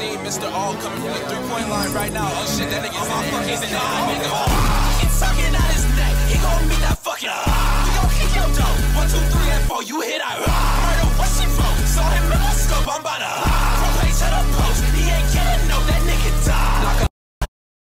seeing Mr. All coming from the three-point line right now. Oh shit, that nigga's in.